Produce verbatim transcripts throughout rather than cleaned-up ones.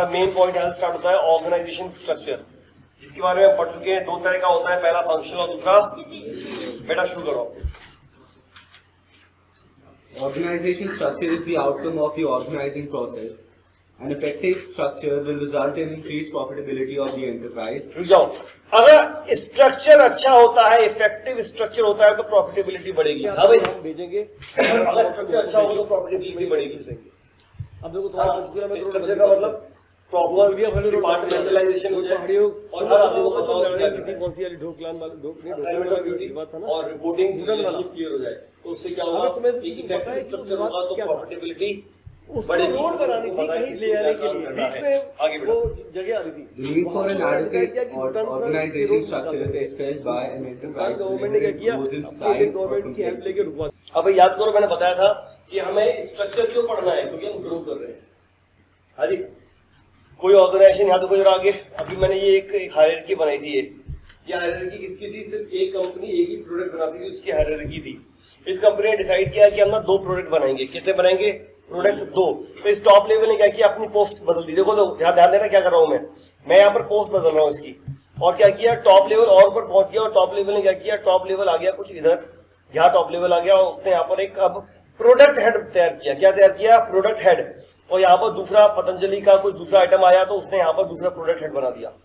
हमारा main point यहाँ से स्टार्ट होता है ऑर्गेनाइजेशन स्ट्रक्चर, जिसके बारे में हम पढ़ चुके हैं। दो तरह का होता है, पहला फंक्शनल और दूसरा, बेटा शुरू करो। Organization structure is the outcome of the organizing process. An effective structure will result in increased profitability of the enterprise. रुक जाओ, अगर स्ट्रक्चर अच्छा होता है, इफेक्टिव स्ट्रक्चर होता है तो प्रॉफिटेबिलिटी बढ़ेगी। हाँ भाई, हम भेजेंगे। अगर स्ट्रक्चर अच्छा होगा तो प्रॉफिटेबिलिटी बढ़ेगी। अब देखो तुम्हारा स्ट्रक्चर का मतलब प्रॉपर डिपार्टमेंटलाइजेशन हो जाए और हर आदमी को पता हो कौन सी वाली ढोकलान वाली ढोक नहीं असाइनमेंट ऑफ ड्यूटी बात था ना, और रिपोर्टिंग क्लियर हो जाए तो उससे क्या होगा, तुम्हें इफेक्टिव स्ट्रक्चर होगा तो प्रॉफिटेबिलिटी बढ़ेगी। रोड बनानी थी कहीं ले आने के लिए, बीच में आगे वो जगह आ रही थी। The need for an adequate organization structure is felt by an enterprise government ने क्या किया, गवर्नमेंट की हेल्प लेके रुकवा। अब याद करो, मैंने बताया था कि हमें स्ट्रक्चर क्यों पढ़ना है, क्योंकि हम ग्रो कर रहे हैं। हाँ जी, कोई ऑर्गेनाइजेशन यहाँ देखो जरा आगे। अभी मैंने ये एक, एक हायरार्की बनाई थी। ये ये हायरार्की किसकी थी? सिर्फ एक कंपनी एक ही प्रोडक्ट बनाती थी, उसकी हायरार्की थी। इस कंपनी ने डिसाइड किया कि हम ना दो प्रोडक्ट बनाएंगे। कितने बनाएंगे? प्रोडक्ट दो। तो इस टॉप लेवल ने क्या किया, अपनी पोस्ट बदल दी। देखो तो ध्यान ध्यान देना क्या कर रहा हूँ मैं मैं यहाँ पर पोस्ट बदल रहा हूँ इसकी। और क्या किया, टॉप लेवल और ऊपर पहुंच गया, और टॉप लेवल ने क्या किया, टॉप लेवल आ गया कुछ इधर, यहाँ टॉप लेवल आ गया, और उसने यहाँ पर एक अब प्रोडक्ट हेड तैयार किया। क्या तैयार किया? Product head. और यहाँ पर दूसरा पतंजलि का कोई दूसरा आइटम आया तो उसने यहाँ पर दूसरा प्रोडक्ट हेड बना दिया।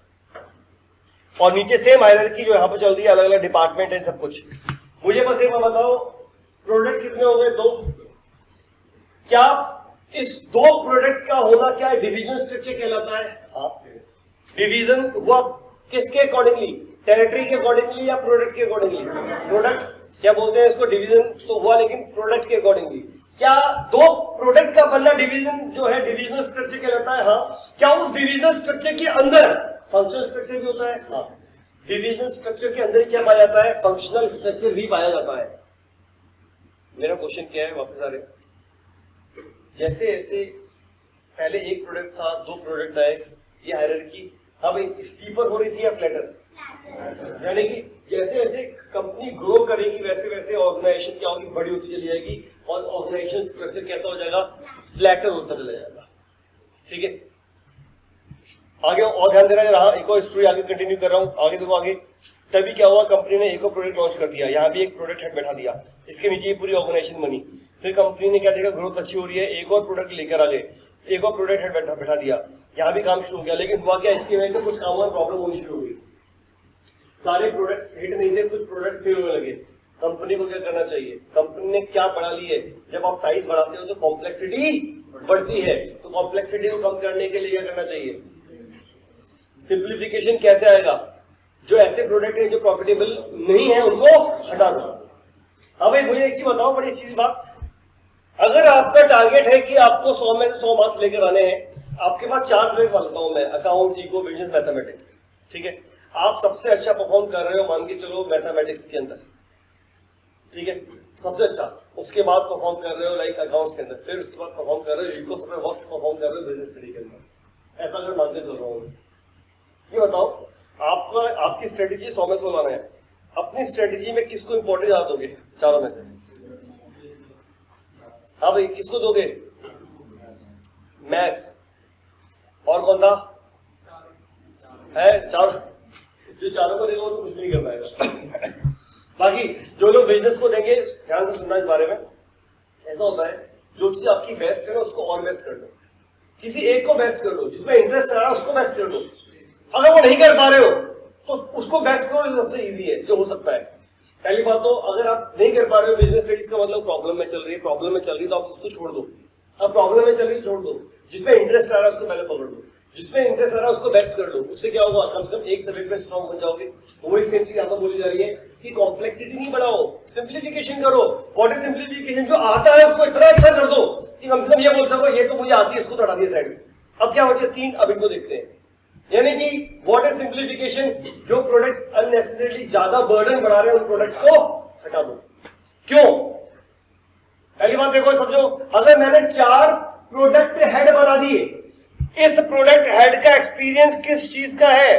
और नीचे सेम हायरार्की जो यहाँ पर चल रही है, अलग अलग डिपार्टमेंट है सब कुछ। मुझे बस एक बात बताओ, प्रोडक्ट कितने हो गए? दो। क्या इस दो प्रोडक्ट का होना क्या डिवीजन स्ट्रक्चर कहलाता है? हाँ, डिवीजन हुआ किसके अकॉर्डिंगली? टेरिटरी के अकॉर्डिंगली या प्रोडक्ट के अकॉर्डिंगली? प्रोडक्ट। क्या बोलते हैं इसको? डिवीजन तो हुआ, लेकिन प्रोडक्ट के अकॉर्डिंगली। क्या दो प्रोडक्ट का बनना डिवीजन जो है डिविजनल स्ट्रक्चर कहलाता है? हाँ। क्या उस डिविजनल स्ट्रक्चर के अंदर फंक्शनल स्ट्रक्चर भी होता है? हाँ। डिविजनल स्ट्रक्चर के अंदर क्या पाया जाता है? फंक्शनल स्ट्रक्चर भी पाया जाता है। मेरा क्वेश्चन क्या है, वापस आ रहे, जैसे ऐसे पहले एक प्रोडक्ट था, दो प्रोडक्ट आए, ये हायरार्की अब स्टीपर हो रही थी या फ्लैटर? यानी कि जैसे जैसे कंपनी ग्रो करेगी वैसे वैसे ऑर्गेनाइजेशन क्या होगी, बड़ी होती चली जाएगी, और ऑर्गेनाइजेशन स्ट्रक्चर कैसा हो जाएगा? फ्लैटर होता चला जाएगा। ठीक है, आगे और ध्यान देना जरा। एक और स्टोरी आगे कंटिन्यू कर रहा हूँ, आगे देखो आगे। तभी क्या हुआ, कंपनी ने एक और प्रोडक्ट लॉन्च कर दिया, यहाँ भी एक प्रोडक्ट हेड बैठा दिया, इसके नीचे ये पूरी ऑर्गेनाइजेशन बनी। फिर कंपनी ने क्या देखा, ग्रोथ अच्छी हो रही है, एक और प्रोडक्ट लेकर आ गए, एक और प्रोडक्ट हेड बैठा बैठा दिया, यहाँ भी काम शुरू हो गया। लेकिन हुआ क्या, इसकी वजह से कुछ कामों में प्रॉब्लम होनी शुरू हो गई। सारे प्रोडक्ट्स हिट नहीं थे, कुछ प्रोडक्ट फेल होने लगे। कंपनी को क्या करना चाहिए? कंपनी ने क्या बढ़ा ली है, जब आप साइज बढ़ाते हो तो कॉम्प्लेक्सिटी बढ़ती है, तो कॉम्प्लेक्सिटी को कम करने के लिए क्या करना चाहिए? सिंप्लीफिकेशन। कैसे आएगा? जो ऐसे प्रोडक्ट है जो प्रॉफिटेबल नहीं है उनको हटा दो। हाँ भाई, मुझे एक चीज बताओ, बड़ी अच्छी बात, अगर आपका टारगेट है कि आपको सौ में से सौ मार्क्स लेकर आने हैं, आपके पास चार सब्जेक्ट मानता हूं मैं, अकाउंट, इको, बिजनेस, मैथमेटिक्स। ठीक है, आप सबसे अच्छा परफॉर्म कर रहे हो मान के चलो मैथमेटिक्स के अंदर, ठीक है, सबसे अच्छा। उसके बाद परफॉर्म कर रहे हो लाइक अकाउंट्स के अंदर, फिर उसके बाद परफॉर्म कर रहे हो इको, सबसे वर्स्ट परफॉर्म कर रहे हो बिजनेस स्टडी के अंदर। ऐसा अगर मानते चल रहा हूं, ये बताओ आपका आपकी स्ट्रेटेजी सौ में सौ लाना है, अपनी स्ट्रेटेजी में किसको इंपॉर्टेंस ज्यादा दोगे चारों में से? हाँ भाई, किसको दोगे? मैथ्स। और कौन था? है चार, जो चारों को देगा वो तो कुछ भी नहीं कर पाएगा। बाकी जो लोग बिजनेस को देंगे, ध्यान से सुनना इस बारे में। ऐसा होता है, जो चीज आपकी बेस्ट है ना उसको और बेस्ट कर दो, किसी एक को बेस्ट कर दो, जिसमें इंटरेस्ट आ रहा है उसको बेस्ट कर दो। अगर वो नहीं कर पा रहे हो तो उसको बेस्ट करो, सबसे इजी है जो हो सकता है। पहली बात तो, अगर आप नहीं कर पा रहे हो बिजनेस स्टडीज का मतलब प्रॉब्लम में चल रही है, प्रॉब्लम में चल रही है तो आप उसको छोड़ दो। अब प्रॉब्लम में चल रही है छोड़ दो, जिसमें इंटरेस्ट आ रहा है उसको पहले पकड़ लो, जिसमें इंटरेस्ट आ रहा है उसको बेस्ट कर लो। उससे क्या होगा, कम से कम एक सब्जेक्ट में स्ट्रॉन्ग बन जाओगे। वही सेम चीज यहाँ पर बोली जा रही है कि कॉम्प्लेक्सिटी नहीं बढ़ाओ, सिंप्लीफिकेशन करो। What is simplification? जो आता है उसको इतना अच्छा कर दो कि कम से कम ये बोल सको ये तो मुझे आती है, इसको तो हटा दिया साइड में। अब क्या बचे? तीन। अब इनको देखते हैं, यानी कि व्हाट इज सिंप्लीफिकेशन? जो प्रोडक्ट अननेसेसरीली ज्यादा बर्डन बढ़ा रहे हैं उन प्रोडक्ट्स को हटा दो। क्यों? पहली बात देखो, समझो, अगर मैंने चार प्रोडक्ट हेड बना दिए, इस प्रोडक्ट हेड का एक्सपीरियंस किस चीज का है?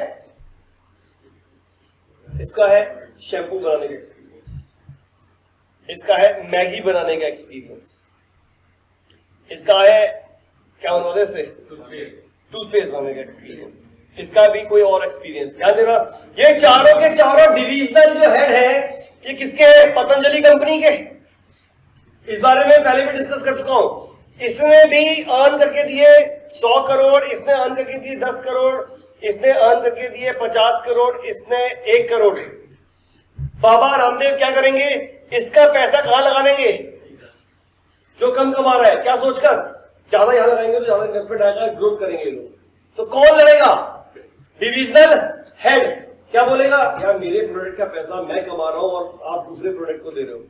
इसका है शैम्पू बनाने का एक्सपीरियंस, इसका है मैगी बनाने का एक्सपीरियंस, इसका है क्या बनवाते से टूथपेस्ट बनाने का एक्सपीरियंस, इसका भी कोई और एक्सपीरियंस। ध्यान देना, ये चारों के चारों डिविजनल जो हेड है ये किसके है? पतंजलि कंपनी के। इस बारे में पहले भी डिस्कस कर चुका हूं। इसने भी अर्न करके दिए सौ करोड़, इसने अर्न करके दिए दस करोड़, इसने अर्न करके दिए पचास करोड़, इसने एक करोड़। बाबा रामदेव क्या करेंगे? इसका पैसा कहां लगा देंगे? जो कम कमा रहा है, क्या सोचकर? ज्यादा यहां लगाएंगे तो ज्यादा इन्वेस्टमेंट आएगा, ग्रोथ करेंगे लोग। तो कौन लड़ेगा? डिविजनल हेड क्या बोलेगा? यार मेरे प्रोडक्ट का पैसा मैं कमा रहा हूं और आप दूसरे प्रोडक्ट को दे रहे हो।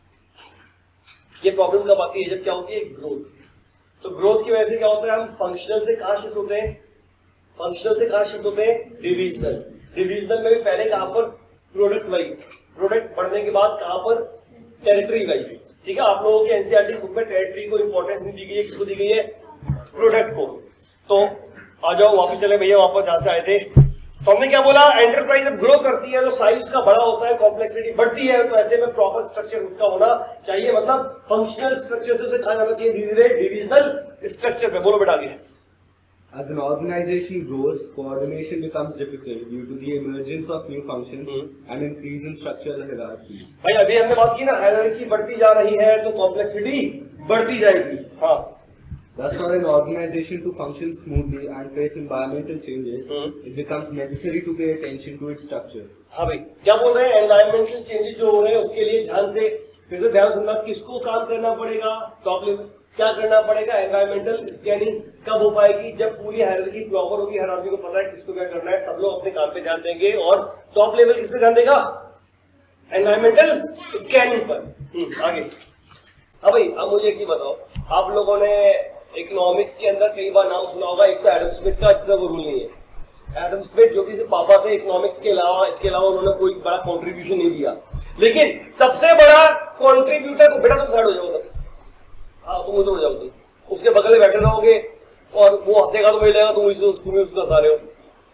ये प्रॉब्लम कब आती है? जब क्या होती है? ग्रोथ। तो ग्रोथ की वजह से क्या होता है? हम फंक्शनल से कहां शिफ्ट होते हैं? फंक्शनल से कहां शिफ्ट होते हैं? डिविजनल। डिविजनल में भी पहले कहां पर? Product wise. प्रोडक्ट बढ़ने के बाद कहां पर? Territory wise. ठीक है, आप लोगों के एनसीईआरटी बुक में टेरिटरी को इंपॉर्टेंस नहीं दी गई है, किसको दी गई है? प्रोडक्ट को। तो आ जाओ वापस चले भैया, वापस जहां से आए थे। तो हमने क्या बोला? एंटरप्राइज जब ग्रो करती है तो साइज उसका बड़ा होता है, कॉम्प्लेक्सिटी बढ़ती है, तो ऐसे में प्रॉपर स्ट्रक्चर उसका होना चाहिए, मतलब फंक्शनल स्ट्रक्चर से उसे कहा जाना चाहिए धीरे धीरे डिविजनल स्ट्रक्चर पे। बोलो बेटा आगे। As an organization grows, coordination becomes difficult due to the emergence of new functions Hmm. and increase in structural hierarchies. भाई अभी हमने बात की ना, हायरार्की बढ़ती जा रही है तो कॉम्प्लेक्सिटी बढ़ती जाएगी। हाँ, Thus, for an organization to function smoothly and face environmental changes, Hmm. it becomes necessary to pay attention to its structure. हाँ भाई क्या बोल रहे हैं? एनवायरमेंटल चेंजेस जो हो रहे हैं उसके लिए ध्यान से फिर से ध्यान सुनना, किसको काम करना पड़ेगा? टॉप लेवल क्या करना पड़ेगा? एनवायरमेंटल स्कैनिंग कब हो पाएगी? जब पूरी हायरार्की प्रॉपर होगी, हर आदमी को पता है किसको क्या करना है, सब लोग अपने काम पे ध्यान देंगे। और टॉप लेवल किस पे ध्यान देगा? एनवायरमेंटल स्कैनिंग पर। आगे। हाँ भाई अब मुझे एक चीज बताओ, आप लोगों ने इकोनॉमिक्स के अंदर कई बार नाम सुना होगा, एक तो एडम स्मिथ का, जिसका वो रूल नहीं है। एडम स्मिथ जो कि पापा थे इकोनॉमिक्स के अलावा, इसके अलावा उन्होंने कोई बड़ा कॉन्ट्रीब्यूशन नहीं दिया, लेकिन सबसे बड़ा कॉन्ट्रीब्यूटर को, बेटा तुम साइड हो जाओ, हाँ तुम उधर हो जाओ, तुम उसके बगल में बैठे रहोगे और वो हंसेगा तो मिलेगा, तुम उसे तुम्हें उसका सारे हो।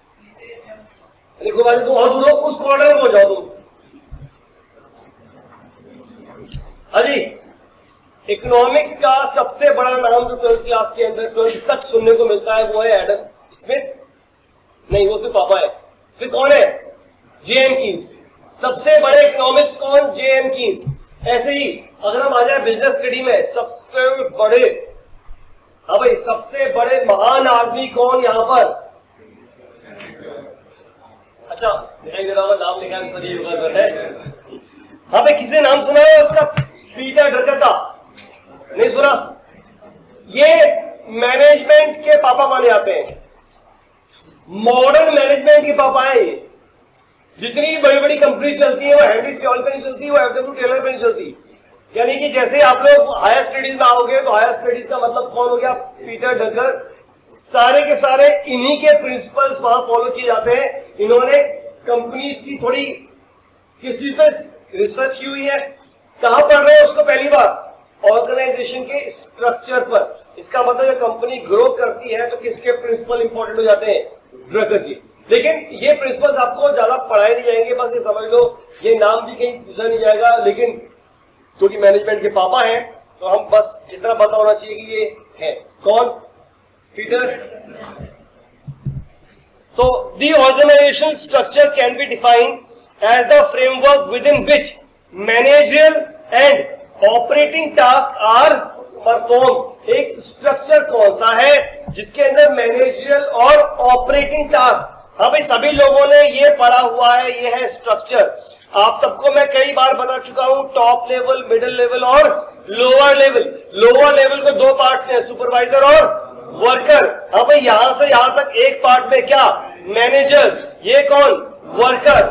देखो भाई तुम और दूर हो, उस कॉर्नर में हो जाओ तुम। अजी इकोनॉमिक्स का सबसे बड़ा नाम जो ट्वेल्थ क्लास के अंदर ट्वेल्थ तक सुनने को मिलता है वो है एडम स्मिथ। नहीं, वो सिर्फ पापा है। फिर कौन है? J M Keynes. सबसे बड़े इकोनॉमिक्स कौन? J M Keynes. ऐसे ही अगर हम आ जाए बिजनेस स्टडी में, सबसे बड़े, हाँ भाई सबसे बड़े महान आदमी कौन यहां पर? अच्छा दिखाई दे रहा होगा, नाम लिखा है सभी होगा सर है। हाँ भाई किसी नाम सुना है उसका? पीटर ड्रकर का? नहीं सुना? ये मैनेजमेंट के पापा माने जाते हैं, मॉडर्न मैनेजमेंट के पापा है ये। जितनी भी बड़ी बड़ी कंपनी चलती है वो हेनरी फ्योल पे नहीं चलती, वो एफ डब्ल्यू टेलर पे नहीं चलती। यानी कि जैसे आप लोग हायर स्टडीज में आओगे तो हायर स्टडीज का मतलब कौन हो गया? Peter Drucker. सारे के सारे इन्हीं के प्रिंसिपल्स वहां फॉलो किए जाते हैं। इन्होंने कंपनीज की थोड़ी किस चीज पे रिसर्च की हुई है? कहां पढ़ रहे हैं उसको? पहली बार ऑर्गेनाइजेशन के स्ट्रक्चर पर। इसका मतलब कंपनी ग्रो करती है तो किसके प्रिंसिपल इंपॉर्टेंट हो जाते हैं? ड्रकर के। लेकिन ये प्रिंसिपल्स आपको ज्यादा पढ़ाए नहीं जाएंगे, बस ये समझ लो, ये नाम भी कहीं पूछा नहीं जाएगा, लेकिन क्योंकि मैनेजमेंट के पापा हैं तो हम बस इतना पता होना चाहिए कि ये है कौन? पीटर। तो the organization structure can be defined as the framework within which managerial and operating task are perform. एक स्ट्रक्चर कौन सा है जिसके अंदर मैनेजरियल और ऑपरेटिंग टास्क, हाँ भाई सभी लोगों ने ये पढ़ा हुआ है, ये है स्ट्रक्चर। आप सबको मैं कई बार बता चुका हूं, टॉप लेवल, मिडिल लेवल और लोअर लेवल। लोअर लेवल को दो पार्ट में, सुपरवाइजर और वर्कर। हाँ भाई यहां से यहां तक एक पार्ट में क्या? मैनेजर्स। ये कौन? Worker,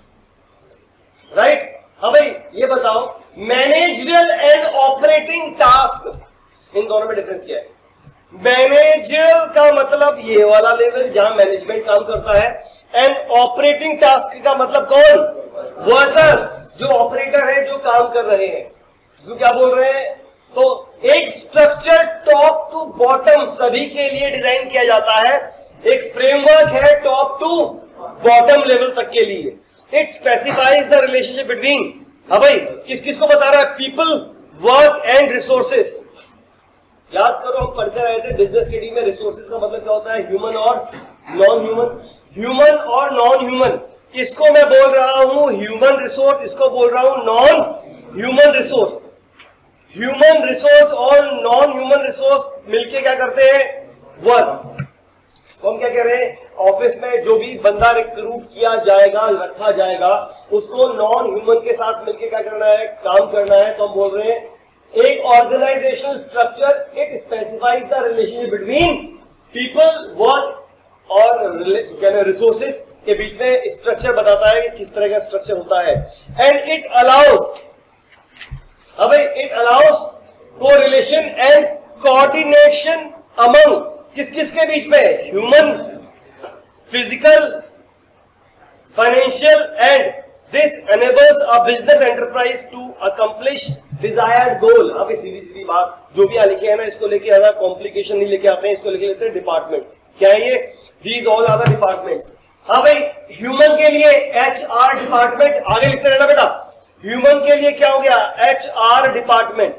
right. हाँ भाई ये बताओ मैनेजरियल एंड ऑपरेटिंग टास्क, इन दोनों में डिफरेंस क्या है? मैनेजरियल का मतलब ये वाला लेवल जहां मैनेजमेंट काम करता है, एंड ऑपरेटिंग टास्क का मतलब कौन? वर्कर्स, जो ऑपरेटर है, जो काम कर रहे हैं। जो क्या बोल रहे हैं? तो एक स्ट्रक्चर टॉप टू बॉटम सभी के लिए डिजाइन किया जाता है। एक फ्रेमवर्क है टॉप टू बॉटम लेवल तक के लिए। It specifies the relationship between, हाँ भाई किस किस को बता रहा है? People, work and resources. याद करो हम पढ़ते रहे थे बिजनेस स्टडी में, रिसोर्सेज का मतलब क्या होता है, ह्यूमन और नॉन ह्यूमन। ह्यूमन और नॉन ह्यूमन, इसको मैं बोल रहा हूं ह्यूमन रिसोर्स, इसको बोल रहा हूं non human resource. Human resource और नॉन ह्यूमन रिसोर्स मिलके क्या करते हैं, वर्क। तो हम क्या कह रहे हैं, ऑफिस में जो भी बंदा रिक्रूट किया जाएगा, रखा जाएगा, उसको नॉन ह्यूमन के साथ मिलके क्या करना है, काम करना है। तो हम बोल रहे हैं एक organizational structure, it specifies the relationship between people, work और रिसोर्सेस के बीच में स्ट्रक्चर बताता है कि किस तरह का स्ट्रक्चर होता है। एंड इट अलाउज, अब it allows correlation and coordination among, किस किस के बीच में, human, physical, financial, and this enables a business enterprise to accomplish desired goal. अब सीधी सीधी बात, जो भी यहाँ लिखे है ना, इसको लेके ज्यादा कॉम्प्लिकेशन नहीं लेके आते हैं, इसको लेके लेते हैं डिपार्टमेंट्स। क्या है ये, these all are the departments. हाँ भाई, ह्यूमन के लिए एच आर डिपार्टमेंट, आगे लिखते रहना बेटा। ह्यूमन के लिए क्या हो गया, एच आर डिपार्टमेंट।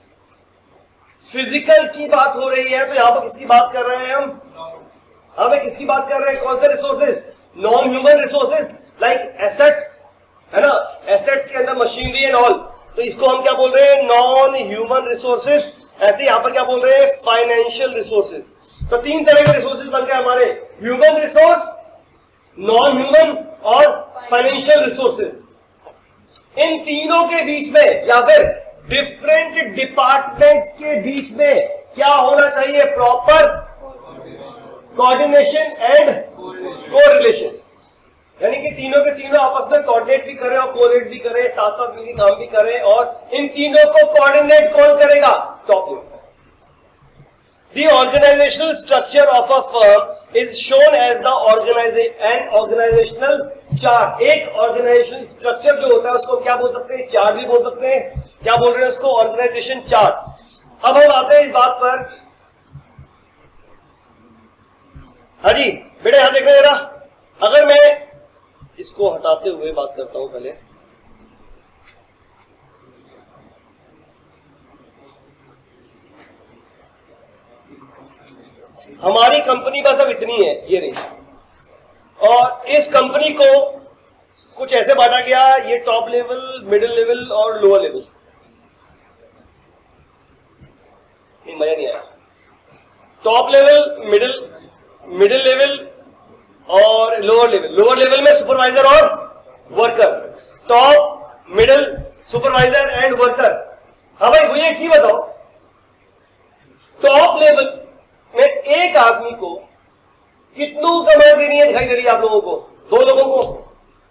फिजिकल की बात हो रही है तो यहां पर किसकी बात कर रहे हैं हम, हाँ भाई किसकी बात कर रहे हैं, कौन से resources, non human resources like assets, है ना, एसेट्स के अंदर मशीनरी एंड ऑल। तो इसको हम क्या बोल रहे हैं, नॉन ह्यूमन रिसोर्सेज। ऐसे यहां पर क्या बोल रहे हैं, फाइनेंशियल रिसोर्सेज। तो तीन तरह के रिसोर्सेज बन गए हमारे, ह्यूमन रिसोर्स, नॉन ह्यूमन और फाइनेंशियल रिसोर्सेज। इन तीनों के बीच में या फिर डिफरेंट डिपार्टमेंट्स के बीच में क्या होना चाहिए, प्रॉपर कोऑर्डिनेशन एंड कोरिलेशन। यानी कि तीनों के तीनों आपस में कोऑर्डिनेट भी करें और कोरिलेट भी करें, साथ साथ मिलकर काम भी करें। और इन तीनों को कोऑर्डिनेट कौन करेगा, top level. The organizational structure of a firm is shown as the organization and organizational chart। एक organizational structure जो होता है उसको हम क्या बोल सकते हैं, चार्ट भी बोल सकते हैं। क्या बोल रहे हैं उसको, ऑर्गेनाइजेशन चार्ट। अब हम आते हैं इस बात पर, हाँ जी बेटा यहां देख रहे हैं जरा, अगर मैं इसको हटाते हुए बात करता हूं पहले, हमारी कंपनी बस अब इतनी है, ये रही, और इस कंपनी को कुछ ऐसे बांटा गया, ये टॉप लेवल, मिडिल लेवल और लोअर लेवल। नहीं मजा नहीं आया। Top level, middle middle level और लोअर लेवल। लोअर लेवल में सुपरवाइजर और worker, top, middle, supervisor and worker. हाँ भाई मुझे एक चीज बताओ, टॉप लेवल में एक आदमी को कितनों को कमांड देनी है, दिखाई दे रही है आप लोगों को, दो लोगों को।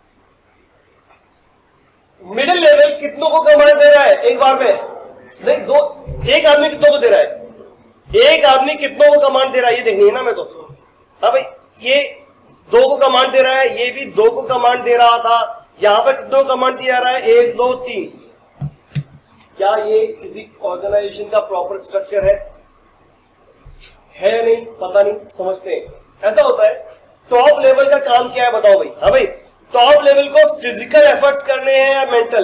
मिडिल लेवल कितनों को कमांड दे रहा है एक बार में, नहीं दो, एक आदमी कितनों को दे रहा है, एक आदमी कितनों को कमांड दे रहा है ये देखनी है ना मैं तो। हाँ भाई ये दो को कमांड दे रहा है, ये भी दो को कमांड दे रहा था, यहां पर कितनों को कमांड दिया रहा है, एक दो तीन। क्या ये किसी ऑर्गेनाइजेशन का प्रॉपर स्ट्रक्चर है है या नहीं, पता नहीं, समझते हैं ऐसा होता है। टॉप लेवल का काम क्या है बताओ भाई। हाँ भाई टॉप लेवल को फिजिकल एफर्ट्स करने हैं या मेंटल,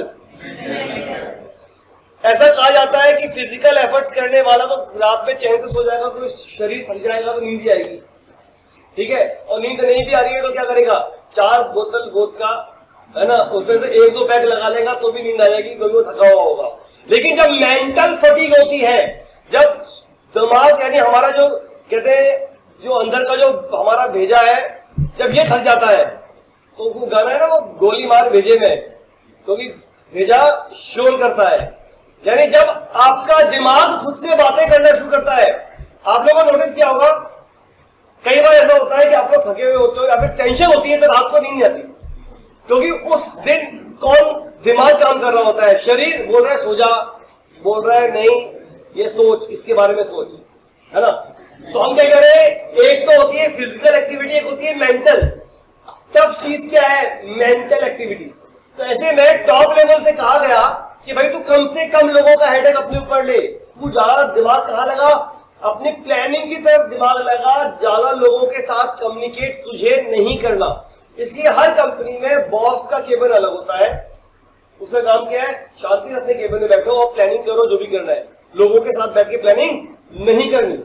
ऐसा कहा जाता है कि फिजिकल एफर्ट्स करने वाला तो रात में चैन से सो जाएगा, कोई शरीर थक जाएगा तो नींद ही आएगी, ठीक है, और नींद नहीं भी आ रही है तो क्या करेगा, चार बोतल वोदका, है ना, उसमें से एक दो पैक लगा लेगा तो भी नींद आ जाएगी क्योंकि वो थका हुआ होगा। लेकिन जब मेंटल फटीग होती है, जब दिमाग यानी हमारा जो कहते हैं जो अंदर का जो हमारा भेजा है, जब ये थक जाता है, तो वो गाना है ना वो गोली मार भेजे में, क्योंकि भेजा शोर करता है। यानी जब आपका दिमाग खुद से बातें करना शुरू करता है, आप लोगों ने नोटिस किया होगा कई बार ऐसा होता है कि आप लोग थके हुए होते हो या फिर टेंशन होती है तो रात को नींद नहीं आती, क्योंकि उस दिन कौन दिमाग काम कर रहा होता है, शरीर बोल रहा है सो जा, बोल रहा है नहीं ये सोच, इसके बारे में सोच, है ना। तो हम क्या करें, एक तो होती है फिजिकल एक्टिविटी, एक होती है मेंटल। टफ चीज क्या है, मेंटल एक्टिविटीज। तो ऐसे में टॉप लेवल से कहा गया कि भाई तू कम से कम लोगों का हेडेक अपने ऊपर ले, तू ज्यादा दिमाग कहां लगा, अपनी प्लानिंग की तरफ दिमाग लगा, ज्यादा लोगों के साथ कम्युनिकेट तुझे नहीं करना। इसलिए हर कंपनी में बॉस का केबिन अलग होता है, उसका काम क्या है, शांति से अपने केबिन में बैठो और प्लानिंग करो जो भी करना है, लोगों के साथ बैठ के प्लानिंग नहीं करनी।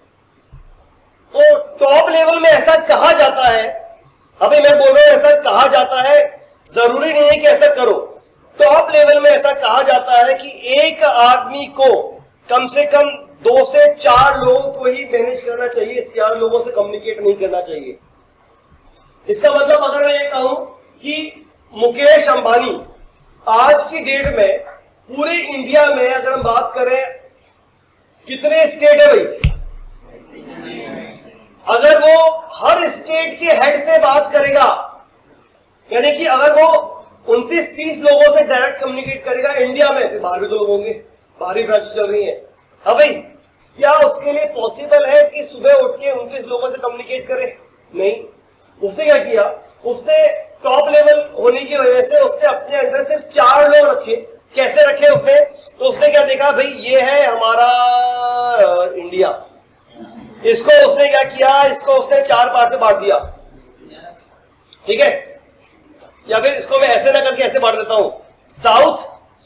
तो टॉप लेवल में ऐसा कहा जाता है, अभी मैं बोल रहा हूं ऐसा कहा जाता है, जरूरी नहीं है कि ऐसा करो। टॉप लेवल में ऐसा कहा जाता है कि एक आदमी को कम से कम दो से चार लोगों को ही मैनेज करना चाहिए, चार लोगों से कम्युनिकेट नहीं करना चाहिए। इसका मतलब अगर मैं ये कहूं कि मुकेश अंबानी आज की डेट में पूरे इंडिया में अगर हम बात करें कितने स्टेट है भाई, अगर वो हर स्टेट के हेड से बात करेगा, यानी कि अगर वो उनतीस तीस लोगों से डायरेक्ट कम्युनिकेट करेगा इंडिया में, फिर बाहर भी तो लोग होंगे, बाहरी ब्रांच चल रही है। हाँ भाई, क्या उसके लिए पॉसिबल है कि सुबह उठ के उनतीस लोगों से कम्युनिकेट करे? नहीं। उसने क्या किया, उसने टॉप लेवल होने की वजह से उसने अपने अंडर सिर्फ चार लोग रखे। कैसे रखे उसने? तो उसने क्या देखा, भाई ये है हमारा इंडिया, इसको उसने क्या किया, इसको उसने चार पार्ट में बांट दिया, ठीक है। या फिर इसको मैं ऐसे ना करके ऐसे बांट देता हूं, साउथ,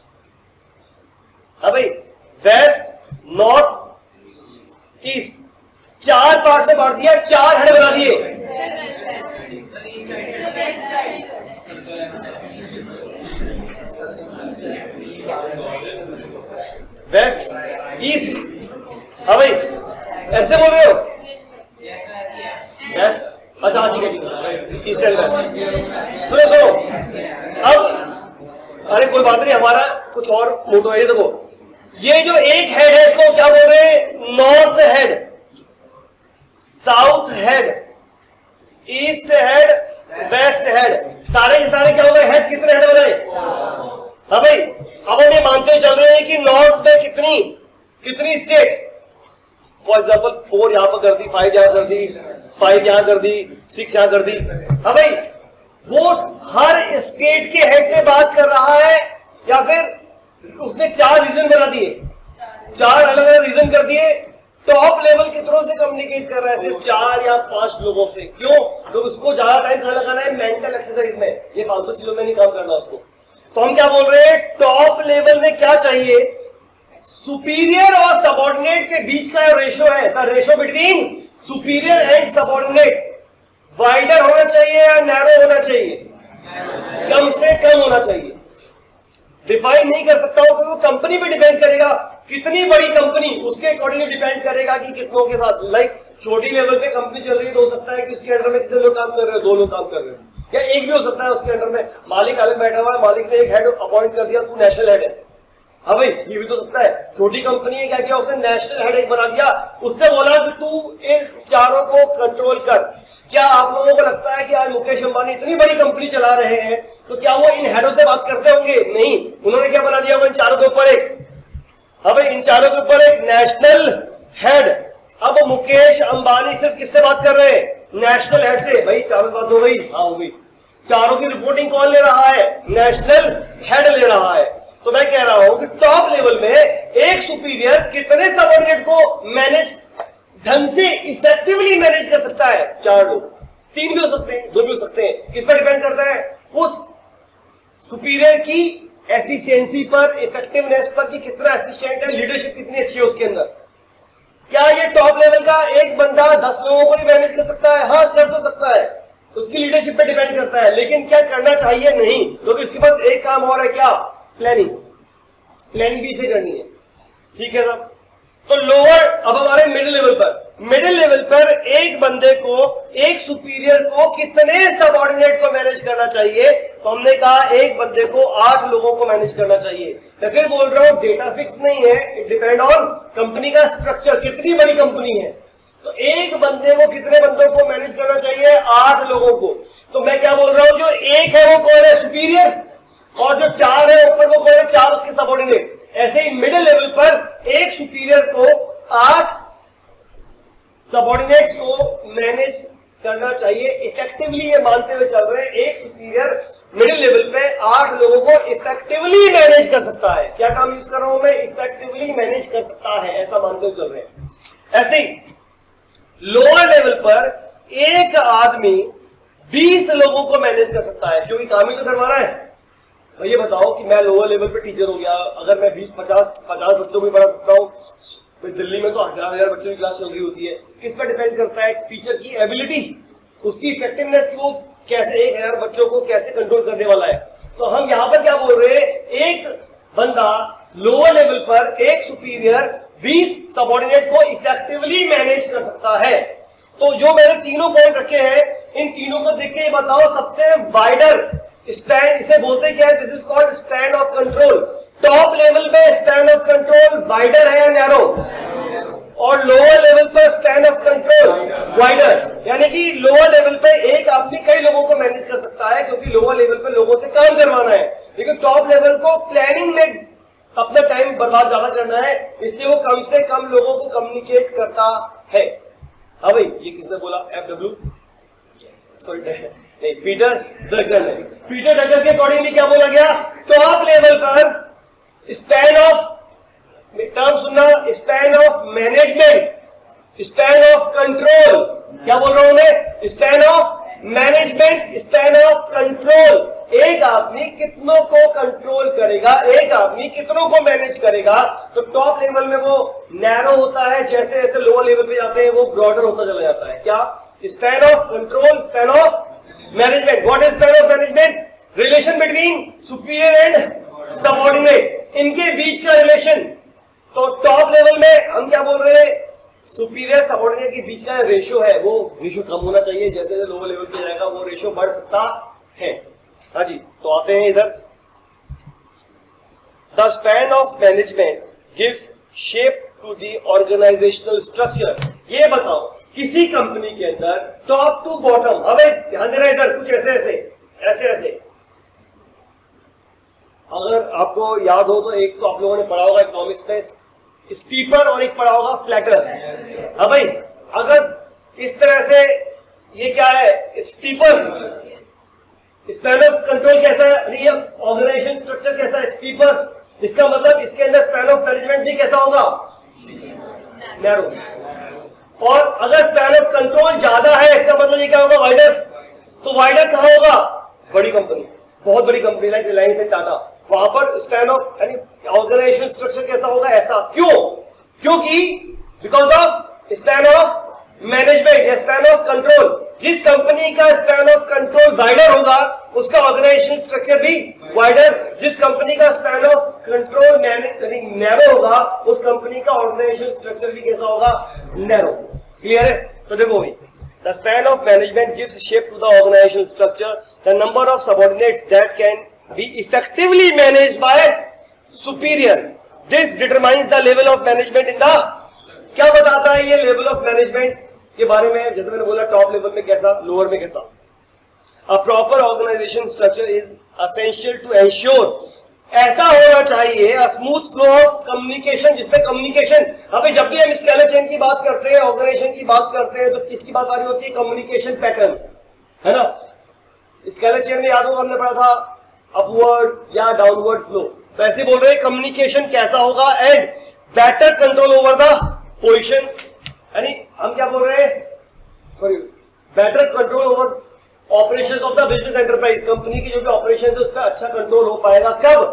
हाँ भाई, वेस्ट, नॉर्थ, ईस्ट, चार पार्ट से बांट दिया, चार हेड बना दिए। वेस्ट, ईस्ट, हाँ भाई, ऐसे बोल रहे हो? वेस्ट, अच्छा ठीक है ठीक है, ईस्ट एंड वेस्ट। सुनो सुनो, अब अरे कोई बात नहीं, हमारा कुछ और मोटो है। ये देखो, ये जो एक हेड है इसको क्या बोल रहे हैं? North head, south head, east head, west head, सारे के सारे क्या हो गए हेड? कितने हेड बनाए? हाँ भाई, अब हम ये मानते हुए चल रहे हैं कि नॉर्थ में कितनी कितनी स्टेट, फॉर एग्जाम्पल फोर यहां पर कर दी, फाइव यहां कर दी, फाइव यहां कर दी, सिक्स यहां कर दी। हाँ भाई, वो हर स्टेट के हेड से बात कर रहा है, या फिर उसने चार रीजन बना दिए, चार अलग अलग रीजन कर दिए। टॉप लेवल कितनों से कम्युनिकेट कर रहा है? सिर्फ चार या पांच लोगों से। क्यों? तो उसको ज्यादा टाइम कहां लगाना है? मेंटल एक्सरसाइज में, ये फालतू चीजों में नहीं काम करना उसको। तो हम क्या बोल रहे हैं, टॉप लेवल में क्या चाहिए? सुपीरियर और सबऑर्डिनेट के बीच का रेशो है, the ratio between superior and subordinate wider होना चाहिए या नैरो होना चाहिए? कम से कम होना चाहिए। डिफाइन नहीं कर सकता हूं क्योंकि वो कंपनी पे डिपेंड करेगा, कितनी बड़ी कंपनी उसके अकॉर्डिंगली डिपेंड करेगा कि कितनों के साथ। लाइक छोटी लेवल पे कंपनी चल रही है तो हो सकता है कि उसके अंडर में कितने लोग काम कर रहे हो, दो लोग काम कर रहे हो, या एक भी हो सकता है उसके अंडर में मालिक अलग बैठा हुआ है, मालिक ने एक हेड अपॉइंट कर दिया, तू नेशनल हेड है। हाँ भाई, ये भी तो सकता है। छोटी कंपनी है, क्या किया उसने? नेशनल हेड एक बना दिया, उससे बोला कि तू इन चारों को कंट्रोल कर। क्या आप लोगों को लगता है कि आज मुकेश अंबानी इतनी बड़ी कंपनी चला रहे हैं तो क्या वो इन हेडों से बात करते होंगे? नहीं। उन्होंने क्या बना दिया? वो इन चारों के ऊपर एक, हाँ भाई, इन चारों के ऊपर एक नेशनल हेड। अब मुकेश अंबानी सिर्फ किससे बात कर रहे हैं? नेशनल हेड से। भाई चारों बात हो गई? हाँ हो गई। चारों की रिपोर्टिंग कौन ले रहा है? नेशनल हेड ले रहा है। तो मैं कह रहा हूं कि टॉप लेवल में एक सुपीरियर कितने सबऑर्डिनेट को मैनेज ढंग से इफेक्टिवली मैनेज कर सकता है? चार लोग, तीन भी हो सकते हैं, दो भी हो सकते हैं। किस पर डिपेंड करता है? उस सुपीरियर की एफिशिएंसी पर, इफेक्टिवनेस पर, कि कितना एफिशिएंट है, लीडरशिप कितनी अच्छी है उसके अंदर। क्या ये टॉप लेवल का एक बंदा दस लोगों को नहीं मैनेज कर सकता है? हाँ, कर तो सकता है, उसकी लीडरशिप पे डिपेंड करता है। लेकिन क्या करना चाहिए? नहीं, क्योंकि उसके पास एक काम और है, क्या? प्लानिंग। प्लानिंग भी इसे करनी है, ठीक है साहब। तो लोअर, अब हमारे मिडिल लेवल पर, मिडिल लेवल पर एक बंदे को, एक सुपीरियर को कितने सबऑर्डिनेट को मैनेज करना चाहिए? तो हमने कहा एक बंदे को आठ लोगों को मैनेज करना चाहिए। मैं फिर बोल रहा हूं, डेटा फिक्स नहीं है, इट डिपेंड ऑन कंपनी का स्ट्रक्चर, कितनी बड़ी कंपनी है। तो एक बंदे को कितने बंदों को मैनेज करना चाहिए? आठ लोगों को। तो मैं क्या बोल रहा हूं, जो एक है वो कौन है? सुपीरियर। और जो चार है ऊपर वो कौन है? चार उसके सबऑर्डिनेट। ऐसे ही मिडिल लेवल पर एक सुपीरियर को आठ सबऑर्डिनेट्स को मैनेज करना चाहिए इफेक्टिवली। ये मानते हुए चल रहे हैं एक सुपीरियर मिडिल लेवल पे आठ लोगों को इफेक्टिवली मैनेज कर सकता है। क्या टर्म यूज कर रहा हूं मैं? इफेक्टिवली मैनेज कर सकता है, ऐसा मानते हुए चल रहे हैं। ऐसे ही लोअर लेवल पर एक आदमी बीस लोगों को मैनेज कर सकता है, क्योंकि काम ही तो करवाना है। भाई ये बताओ कि मैं लोअर लेवल पे टीचर हो गया, अगर मैं बीस पचास पचास बच्चों को पढ़ा सकता हूँ, दिल्ली में तो हजार हजार बच्चों की क्लास चल रही होती है, किस पर डिपेंड करता है? टीचर की एबिलिटी, उसकी इफेक्टिवनेस, की वो कैसे एक हजार बच्चों को कैसे कंट्रोल करने वाला है। तो हम यहाँ पर क्या बोल रहे हैं, एक बंदा लोअर लेवल पर, एक सुपीरियर बीस सबऑर्डिनेट को इफेक्टिवली मैनेज कर सकता है। तो जो मैंने तीनों पॉइंट रखे हैं, इन तीनों को देख के बताओ सबसे वाइडर स्पैन, इसे बोलते क्या है? This is called span of control. Top level पे स्पैन ऑफ कंट्रोल वाइडर है या नैरो, और लोअर लेवल पर स्पैन ऑफ कंट्रोल वाइडर, यानी कि लोअर लेवल पे एक आदमी कई लोगों को मैनेज कर सकता है क्योंकि लोअर लेवल पे लोगों से काम करवाना है, लेकिन टॉप लेवल को प्लानिंग में अपना टाइम बर्बाद ज्यादा करना है, इसलिए वो कम से कम लोगों को कम्युनिकेट करता है। हाँ भाई, ये किसने बोला? एफ डब्ल्यू सॉरी नहीं, पीटर ड्रगर ने। पीटर ड्रगर के अकॉर्डिंगली क्या बोला गया? टॉप लेवल पर स्पैन ऑफ, टर्म सुनना, span of management, span of control, क्या बोल रहा हूं मैं? Span of management, span of control. एक आदमी कितनों को कंट्रोल करेगा, एक आदमी कितनों को मैनेज करेगा। तो टॉप लेवल में वो नैरो होता है, जैसे जैसे लोअर लेवल पे जाते हैं वो ब्रॉडर होता चला जाता है। क्या? Span of control, span of management. What is span of management? Relation between superior and subordinate, इनके बीच का रिलेशन। तो टॉप लेवल में हम क्या बोल रहे हैं? सुपीरियर सबऑर्डिनेट के बीच का रेशियो है, वो रेशियो कम होना चाहिए, जैसे जैसे लोअर लेवल पे जाएगा वो रेशियो बढ़ सकता है। हाँ जी, तो आते हैं इधर। The span of management gives shape to the organizational structure. ये बताओ किसी कंपनी के अंदर टॉप टू बॉटम, हमें ध्यान देना इधर, कुछ ऐसे ऐसे ऐसे ऐसे, अगर आपको याद हो तो एक तो आप लोगों ने पढ़ा होगा इकोनॉमिक्स में स्टीपर और एक पढ़ा होगा फ्लैटर। हाँ भाई, अगर इस तरह से, ये क्या है? स्टीपर। स्पैन ऑफ कंट्रोल कैसा है? ऑर्गेनाइजेशन स्ट्रक्चर कैसा है? स्टीपर। इसका मतलब इसके अंदर स्पैन ऑफ मैनेजमेंट भी कैसा होगा? नैरो। और अगर स्पैन ऑफ कंट्रोल ज्यादा है, इसका मतलब ये क्या होगा? वाइडर। तो वाइडर कहां होगा? बड़ी कंपनी, बहुत बड़ी company like Reliance and Tata, वहां पर स्पैन ऑफ यानी ऑर्गेनाइजेशन स्ट्रक्चर कैसा होगा? ऐसा। क्यों? क्योंकि because of span of management या स्पैन ऑफ कंट्रोल। जिस कंपनी का स्पैन ऑफ कंट्रोल वाइडर होगा उसका ऑर्गेनाइजेशन स्ट्रक्चर भी वाइडर। जिस कंपनी का स्पैन ऑफ कंट्रोल नैरो होगा उस कंपनी का ऑर्गेनाइजेशन स्ट्रक्चर भी कैसा होगा? नैरो। क्लियर है? तो देखो भाई, the span of management gives shape to the organization structure, the number of subordinates that can be effectively managed by superior, this determines the level of management in the. क्या बताता है ये level of management के बारे में? जैसे मैंने बोला टॉप लेवल में कैसा, लोअर में कैसा। A proper organization structure is essential to ensure, ऐसा होना चाहिए a smooth flow of communication, जिसमें कम्युनिकेशन, अभी जब भी हम स्केलर चेन की बात करते हैं, ऑर्गेनाइजेशन की बात करते हैं, तो किसकी बात आ रही होती है? कम्युनिकेशन पैटर्न, है ना? स्केलर चेन में याद होगा हमने पढ़ा था अपवर्ड या डाउनवर्ड फ्लो, तो ऐसे बोल रहे हैं कम्युनिकेशन कैसा होगा and better control over the position, यानी हम क्या बोल रहे हैं? Sorry, better control over operations of the business enterprise. Company की जो भी ऑपरेशन है उस पर अच्छा कंट्रोल हो पाएगा कब?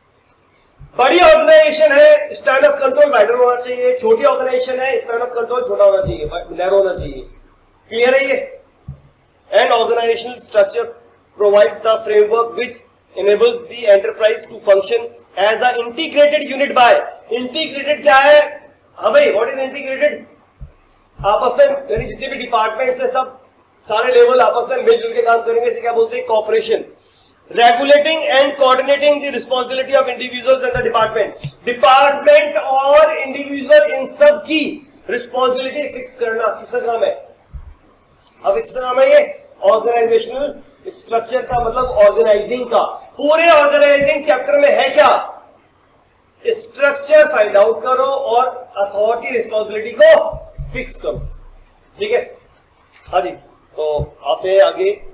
बड़ी ऑर्गेनाइजेशन है, स्पैन ऑफ कंट्रोल वाइडर होना चाहिए। छोटी ऑर्गेनाइजेशन है, स्पैन ऑफ कंट्रोल छोटा होना चाहिए, नैरो होना चाहिए। क्लियर है ये? And organizational structure provides the framework which enables the enterprise to function as a integrated unit by, integrated क्या है? हाँ भाई, what is integrated? आपस में यानी जितने भी डिपार्टमेंट्स है सब सारे लेवल आपस में मिलजुल के काम करेंगे, इसे क्या बोलते हैं? Cooperation. Regulating and coordinating the responsibility of individuals and the department, department और इंडिविजुअल इन सब की रिस्पॉन्सिबिलिटी फिक्स करना किसका काम है? अब किसका काम है ये? ऑर्गेनाइजेशनल स्ट्रक्चर का मतलब ऑर्गेनाइजिंग का। पूरे ऑर्गेनाइजिंग चैप्टर में है क्या? स्ट्रक्चर फाइंड आउट करो और अथॉरिटी रिस्पॉन्सिबिलिटी को फिक्स करो। ठीक है? हाँ जी, तो आते हैं आगे।